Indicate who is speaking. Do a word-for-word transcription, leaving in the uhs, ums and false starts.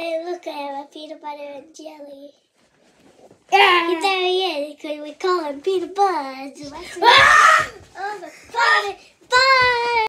Speaker 1: Hey, look, I have a peanut butter and jelly. Yeah. There he is, because we call him Peanut Butter. Ah! Oh, bye. Bye.